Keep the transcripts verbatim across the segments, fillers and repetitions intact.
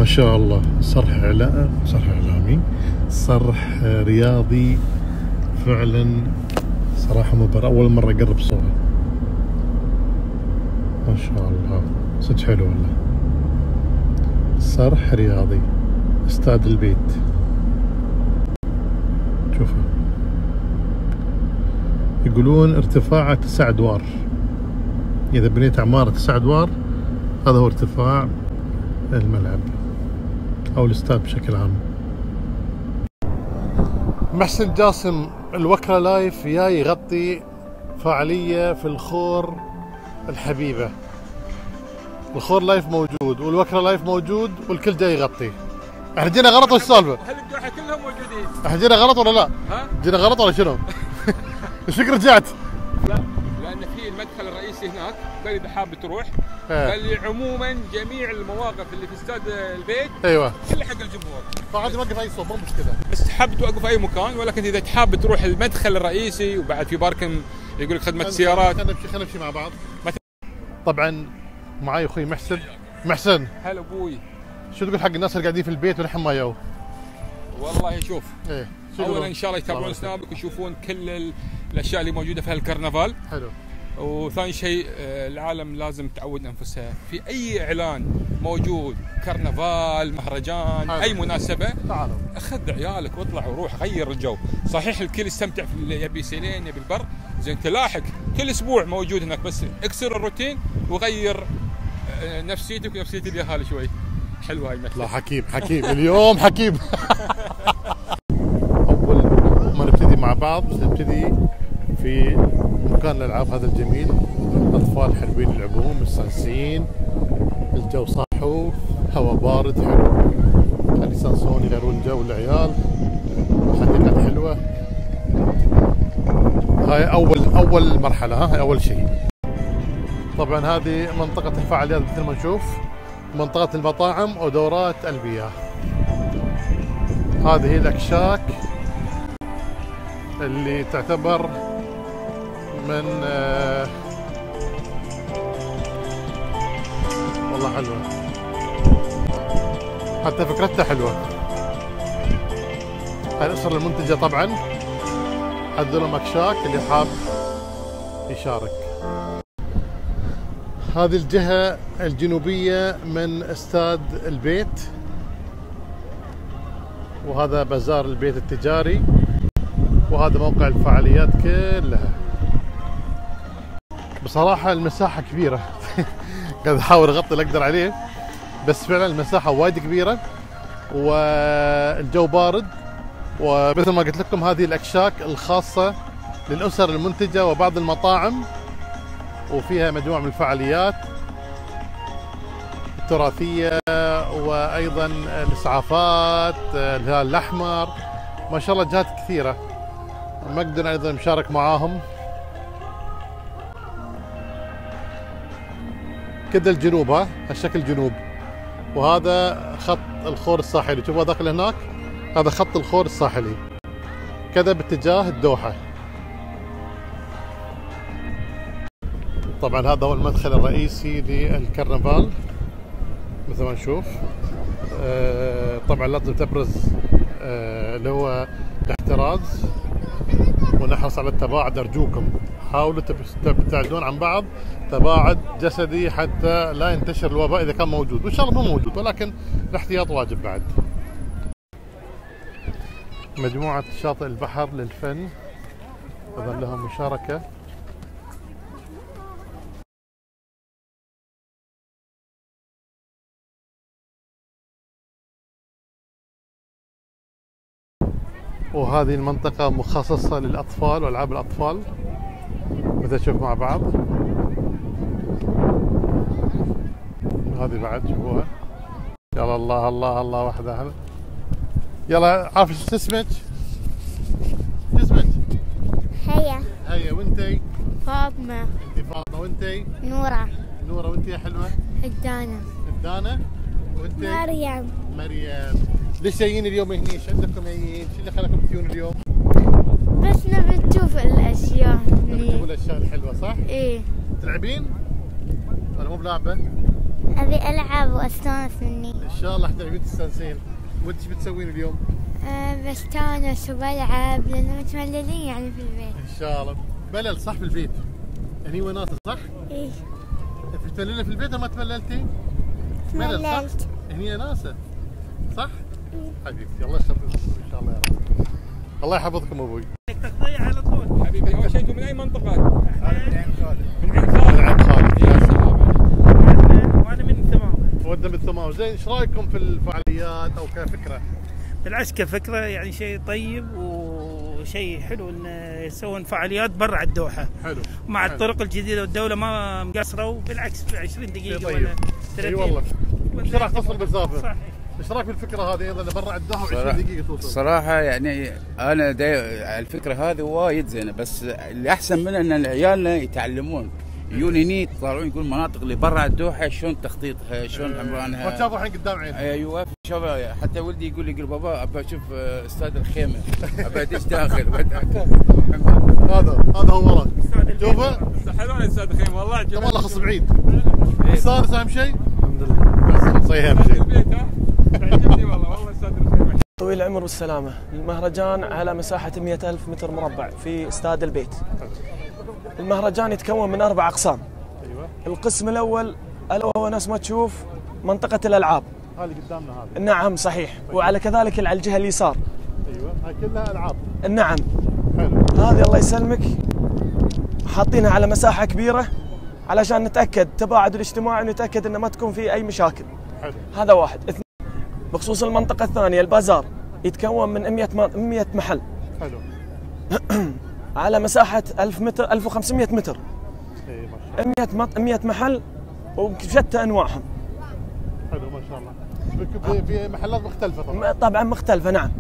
شاء الله صرح إعلامي، صرح إعلامي، صرح رياضي فعلا صراحة مبهر. أول مرة أقرب صورة، ما شاء الله صدق حلو والله. صرح رياضي استاد البيت، شوفوا يقولون ارتفاعه تسع أدوار. إذا بنيت عمارة تسع أدوار هذا هو ارتفاع الملعب أو الاستاد بشكل عام. محسن جاسم الوكرة لايف جاي يغطي فعالية في الخور الحبيبة. الخور لايف موجود والوكرة لايف موجود والكل جاي يغطي. احنا جينا غلط ولا السالفة؟ هل الدوحة كلهم موجودين؟ احنا جينا غلط ولا لا؟ ها؟ جينا غلط ولا شنو؟ ايش فيك رجعت؟ لا لأن في المدخل الرئيسي هناك، قال إذا حاب تروح، ايه. قال لي عموما جميع المواقف اللي في استاد البيت ايوه كلها حق الجمهور. فعادي نوقف اي صوب مو مشكلة. بس حاب توقف أي مكان، ولكن إذا تحاب تروح المدخل الرئيسي وبعد في باركن يقول لك خدمة سيارات. خلينا نمشي خلينا نمشي مع بعض. طبعا معي اخوي محسن. محسن هلا ابوي، شو تقول حق الناس اللي قاعدين في البيت ونحن ما يو؟ والله شوف، ايه اولا ان شاء الله يتابعون سنابك ويشوفون كل ال- الاشياء اللي موجوده في هالكرنفال. حلو. وثاني شيء آه، العالم لازم تعود انفسها في اي اعلان موجود، كرنفال، مهرجان، حلو. اي مناسبه، تعالوا اخذ عيالك واطلع وروح غير الجو. صحيح الكل يستمتع في اللي يبي سيلين يبي البر، زين تلاحق كل اسبوع موجود هناك، بس اكسر الروتين وغير آه، نفسيتك ونفسيه اليهال شوي. حلوه هاي المثل. لا حكيم حكيم اليوم حكيم. اول ما نبتدي مع بعض نبتدي في مكان الالعاب هذا الجميل. اطفال حلوين يلعبون مستانسين، الجو صحو، هواء بارد حلو، خلي يستانسون يغيرون جو العيال، حديقة حلوة. هاي اول اول مرحلة، ها هاي اول شيء. طبعا هذه منطقة الفعاليات مثل ما نشوف، منطقة المطاعم ودورات المياه. هذه الأكشاك اللي تعتبر من آه والله حلوة، حتى فكرتها حلوة. هاي الأسر المنتجة طبعا، هذول أكشاك اللي حاب يشارك. هذه الجهة الجنوبية من استاد البيت، وهذا بازار البيت التجاري، وهذا موقع الفعاليات كلها. بصراحة المساحة كبيرة. قاعد احاول اغطي اللي اقدر عليه، بس فعلا المساحة وايد كبيرة والجو بارد. ومثل ما قلت لكم هذه الأكشاك الخاصة للأسر المنتجة وبعض المطاعم، وفيها مجموعة من الفعاليات التراثية وأيضا الإسعافات، الهلال الأحمر، ما شاء الله جهات كثيرة. مقدر أيضا مشارك معاهم. كذا الجنوب، ها الشكل جنوب، وهذا خط الخور الساحلي. شوفوا هذاك اللي هناك، هذا خط الخور الساحلي كذا باتجاه الدوحة. طبعا هذا هو المدخل الرئيسي للكرنفال مثل ما نشوف. آه طبعا لازم تبرز آه اللي هو الاحتراز ونحرص على التباعد. ارجوكم حاولوا تبتعدون عن بعض تباعد جسدي حتى لا ينتشر الوباء اذا كان موجود، وان شاء الله مو موجود، ولكن الاحتياط واجب بعد. مجموعة شاطئ البحر للفن ايضا لهم مشاركة. وهذه المنطقة مخصصة للأطفال وألعاب الأطفال مثل نشوف مع بعض. هذه بعد شوفوها. يلا الله الله الله وحده. يلا عارف شو اسمك؟ شو اسمك؟ هيا. هيا. وانتي؟ فاطمة. انتي فاطمة. وانتي؟ نورة. نورة. وانتي يا حلوة؟ الدانة. الدانة. وانتي؟ مريم. مريم. ليش جايين اليوم هني؟ ايش عندكم جايين؟ شو اللي خلاكم تجون اليوم؟ بس نبي نشوف الأشياء. نبي نشوف الأشياء الحلوة صح؟ إيه. تلعبين؟ ولا مو بلعبة؟ أبي ألعب وأستانس مني. ان شاء الله حتلعبين تستانسين. وانت ايش بتسوين اليوم؟ أه بستانس وبلعب لأنه متمللين يعني في البيت. ان شاء الله. ملل صح بالبيت؟ هني وناسه صح؟ إيه انت بتمللي في البيت ولا ما تمللتي؟ ملل صح؟ تمللت. هني ناسه صح؟ حبيبتي الله يخليكم ان شاء الله يا رب. الله يحفظكم ابوي. تغطية على طول. حبيبي اول شيء انتم من اي منطقه؟ أنا من عين خالد. من عين من خالد. عند خالد. يا سلام. وأنا من ثمامة. ودنا بالثمام. زين ايش رايكم في الفعاليات او كفكره؟ بالعكس كفكرة يعني شيء طيب وشيء حلو إن يسوون فعاليات برا الدوحة. حلو. مع حلو. الطرق الجديدة والدولة ما مقصرة وبالعكس في عشرين دقيقة طيب. ولا اي ثلاثين. والله. ايش راح توصل بالمسافه؟ صحيح. ايش رايك بالفكره هذه ايضا برا الدوحه صراحة- و20 دقيقه توصل؟ صراحة يعني أنا داي الفكرة هذه وايد زينة، بس اللي أحسن منها إن عيالنا يتعلمون يجون هني يطلعون يقول المناطق اللي برا الدوحة شلون تخطيطها شلون عمرانها. وتشافوا الحين قدام عيني. ايوه شوف حتى ولدي يقول لي يقول بابا ابى اشوف استاد الخيمه ابى ادش داخل هذا هذا هو وراك. شوفه حلوين استاذ خيم والله. انت والله خص بعيد. صار اهم شيء؟ الحمد لله. بس صحيح اهم شيء. البيت ها؟ عجبني والله والله استاذ الخيم. طويل العمر والسلامة. المهرجان على مساحة مئة ألف متر مربع في استاد البيت. المهرجان يتكون من أربع أقسام. ايوه. القسم الأول ألا وهو نفس ما تشوف منطقة الألعاب. هذه قدامنا هذه. نعم صحيح. وعلى كذلك على الجهة اليسار. ايوه هاي كلها العاب. نعم. حلو. هذه الله يسلمك حاطينها على مساحة كبيرة علشان نتأكد التباعد الاجتماعي ونتأكد أن ما تكون في أي مشاكل. حلو. هذا واحد. اثنين بخصوص المنطقة الثانية البازار يتكون من مئة محل حلو. على مساحة ألف متر ألف وخمسمئة متر. اي ما شاء الله. مئة مط- مئة محل وبشتى أنواعهم. حلو ما شاء الله. في- في محلات مختلفه طبعا. م- طبعا مختلفة نعم.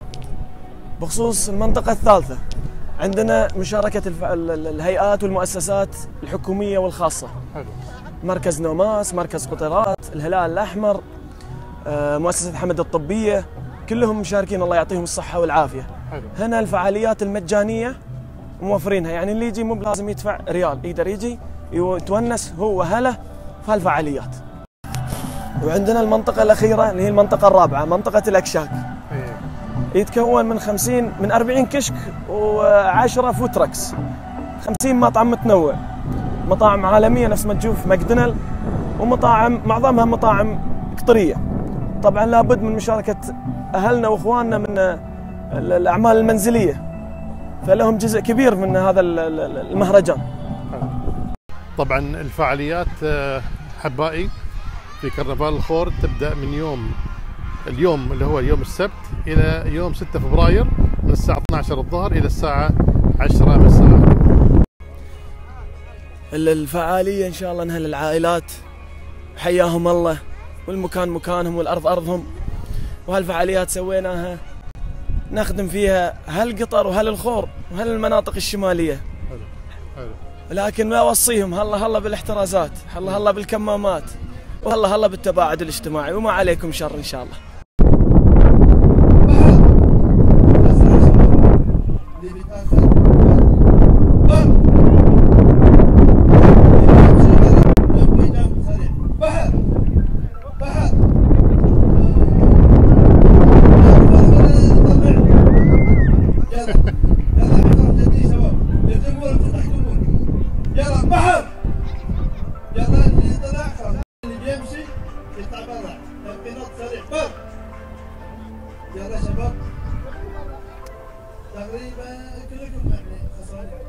بخصوص المنطقة الثالثة عندنا مشاركة الف... ال- ال- الهيئات والمؤسسات الحكومية والخاصة. حلو. مركز نوماس، مركز قطيرات، الهلال الأحمر، آه، مؤسسة حمد الطبية، كلهم مشاركين الله يعطيهم الصحة والعافية. حلو. هنا الفعاليات المجانية موفرينها، يعني اللي يجي مو لازم يدفع ريال، يقدر يجي يتونس هو وأهله في هالفعاليات. وعندنا المنطقة الأخيرة اللي هي المنطقة الرابعة، منطقة الأكشاك. اي. يتكون من خمسين من أربعين كشك وعشرة فوتركس، خمسين مطعم متنوع، مطاعم عالمية نفس ما تشوف ماكدونالد، ومطاعم معظمها مطاعم قطرية. طبعا لابد من مشاركة أهلنا وإخواننا من ال- الأعمال المنزلية، فلهم جزء كبير من هذا ال- ال- المهرجان. طبعا الفعاليات آه، حبائي في كرنفال الخور تبدا من يوم اليوم اللي هو يوم السبت الى يوم ستة فبراير من الساعه اثنعش عشر الظهر الى الساعه عشرة مساء. ال- الفعالية إن شاء الله أنها للعائلات، حياهم الله، والمكان مكانهم والأرض أرضهم. وهالفعاليات سويناها نخدم فيها هالقطر وهالخور وهالمناطق الشمالية، حلو. حلو. لكن ما أوصيهم هلا هلا بالاحترازات، هلا هلا بالكمامات، وهلا هلا بالتباعد الاجتماعي، وما عليكم شر إن شاء الله. يلا بحر يلا اللي طلع اللي بيمشي يطلع برا تمرينات سريع بر يلا شباب تقريبا كلكم يعني خسرانين.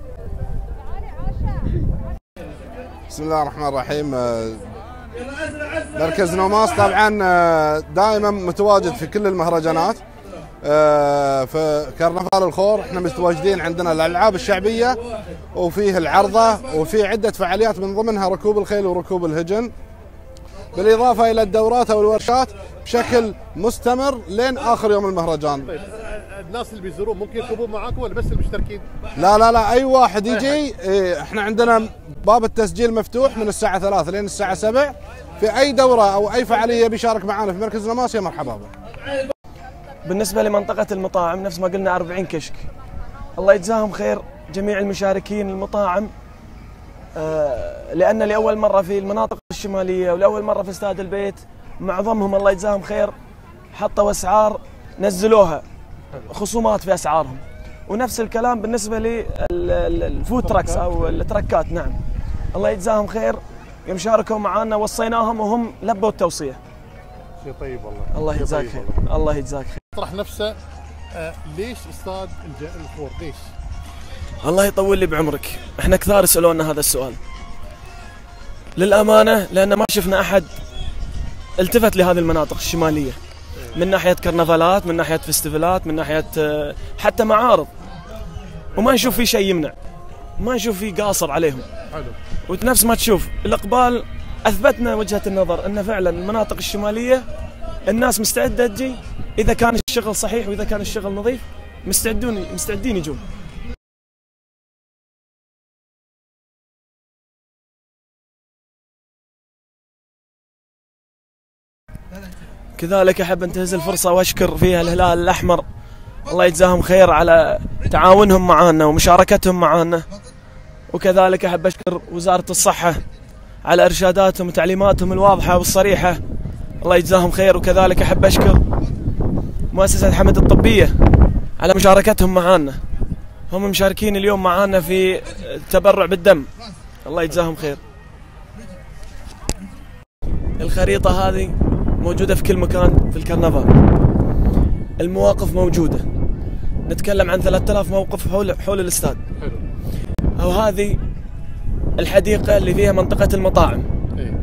بسم الله الرحمن الرحيم. آه، يلا ازرع ازرع مركز نوماس طبعا آه، دائما متواجد في كل المهرجانات. آه، في كرنفال الخور احنا متواجدين، عندنا الالعاب الشعبيه وفيه العرضه وفي عده فعاليات من ضمنها ركوب الخيل وركوب الهجن، بالاضافه الى الدورات او الورشات بشكل مستمر لين اخر يوم المهرجان. طيب آه، الناس اللي بيزورون ممكن يركبون معاكم ولا بس المشتركين؟ لا لا لا اي واحد يجي. إيه، احنا عندنا باب التسجيل مفتوح من الساعه ثلاثة لين الساعه سبعة. في اي دوره او اي فعاليه بيشارك معنا في مركز نوماس يا مرحبا به. بالنسبة لمنطقة المطاعم نفس ما قلنا أربعين كشك، الله يجزاهم خير جميع المشاركين المطاعم، آه، لأن لأول مرة في المناطق الشمالية ولأول مرة في استاد البيت معظمهم الله يجزاهم خير حطوا اسعار نزلوها، خصومات في اسعارهم. ونفس الكلام بالنسبه للفود تراكس او التركات. نعم الله يجزاهم خير، يوم شاركوا معنا وصيناهم وهم لبوا التوصيه. شيء طيب والله. الله يجزاك خير. الله يجزاك خير. طرح نفسه آه ليش اصطاد الخور؟ ليش؟ الله يطول لي بعمرك، احنا كثار يسالونا هذا السؤال. للامانه لان ما شفنا احد التفت لهذه المناطق الشماليه من ناحيه كرنفالات، من ناحيه فستيفالات، من ناحيه حتى معارض، وما نشوف في شيء يمنع، ما نشوف في قاصر عليهم. حلو. ونفس ما تشوف الاقبال اثبتنا وجهه النظر ان فعلا المناطق الشماليه الناس مستعده تجي اذا كان الشغل صحيح واذا كان الشغل نظيف، مستعدون مستعدين يجون. كذلك احب انتهز الفرصه واشكر فيها الهلال الاحمر، الله يجزاهم خير على تعاونهم معنا ومشاركتهم معنا. وكذلك احب اشكر وزاره الصحه على ارشاداتهم وتعليماتهم الواضحه والصريحه، الله يجزاهم خير. وكذلك احب اشكر مؤسسه حمد الطبيه على مشاركتهم معنا، هم مشاركين اليوم معنا في التبرع بالدم، الله يجزاهم خير. الخريطه هذه موجودة في كل مكان في الكرنفال، المواقف موجودة، نتكلم عن ثلاثة آلاف موقف حول حول الاستاد. حلو. أو هذه الحديقة اللي فيها منطقة المطاعم. إيه.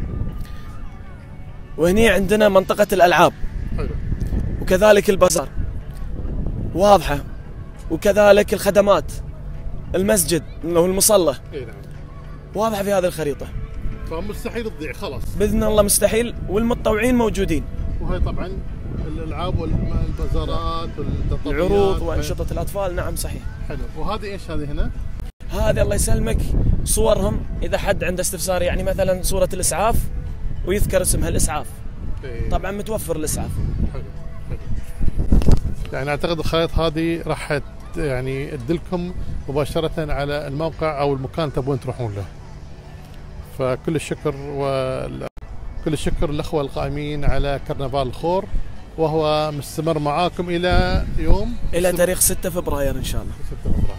وهني عندنا منطقة الألعاب. حلو. وكذلك البازار واضحة، وكذلك الخدمات، المسجد اللي هو المصلى. إيه نعم. واضحة في هذه الخريطة. فمستحيل تضيع خلاص. باذن الله مستحيل، والمتطوعين موجودين. وهي طبعا الالعاب والبازارات والتطبيقات، العروض وانشطه الاطفال. نعم صحيح. حلو. وهذه ايش هذه هنا؟ هذه الله يسلمك صورهم، اذا حد عنده استفسار، يعني مثلا صوره الاسعاف ويذكر اسمها الاسعاف. إيه. طبعا متوفر الاسعاف. حلو. حلو. يعني اعتقد الخرائط هذه راح يعني تدلكم مباشره على الموقع او المكان تبون تروحون له. فكل الشكر وكل الشكر للاخوه القائمين على كرنفال الخور، وهو مستمر معاكم الى يوم الى تاريخ ستة فبراير ان شاء الله. ستة فبراير.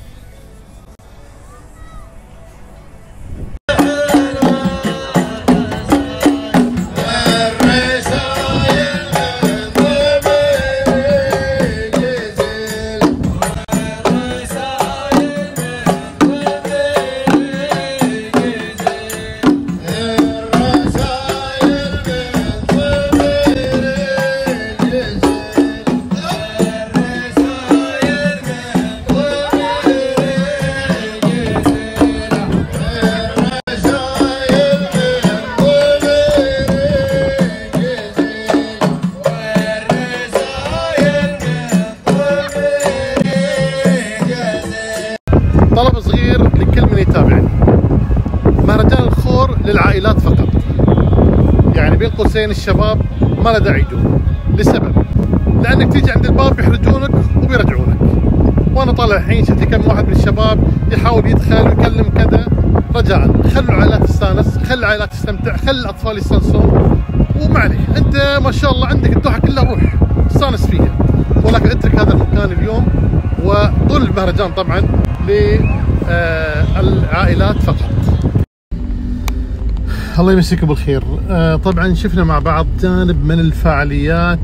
طلب صغير لكل من يتابعني، مهرجان الخور للعائلات فقط، يعني بين قوسين الشباب ما له داعي يجون، لسبب لانك تيجي عند الباب بيحرجونك وبيرجعونك. وانا طالع الحين شفت كم واحد من الشباب يحاول يدخل ويكلم كذا. رجاء خلوا العائلات تستانس، خلي العائلات تستمتع، خلي الاطفال يستانسون. ومعليش انت ما شاء الله عندك الدوحه كلها، روح استانس فيها، ولكن اترك هذا المكان اليوم وطول المهرجان طبعا للعائلات فقط. الله يمسيكم بالخير. طبعا شفنا مع بعض جانب من الفعاليات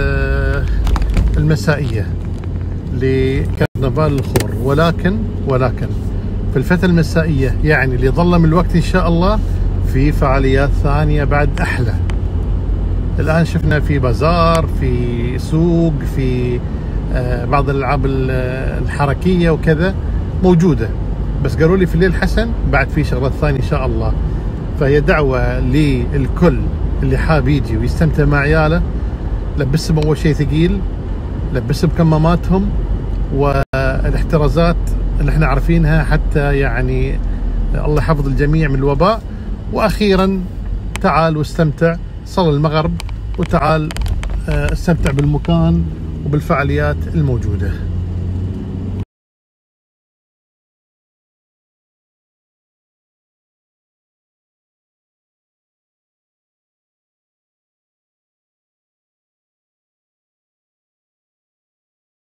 المسائية لكرنفال الخور، ولكن ولكن في الفترة المسائية يعني اللي ظل من الوقت ان شاء الله في فعاليات ثانية بعد احلى. الان شفنا في بازار، في سوق، في بعض الالعاب الحركية وكذا موجودة، بس قالوا لي في الليل حسن بعد في شغلات ثانية ان شاء الله. فهي دعوة للكل اللي حاب يجي ويستمتع مع عياله، لبسهم اول شيء ثقيل، لبسهم كماماتهم والاحترازات اللي احنا عارفينها حتى يعني الله يحفظ الجميع من الوباء. واخيرا تعال واستمتع، صل المغرب وتعال استمتع بالمكان وبالفعاليات الموجودة.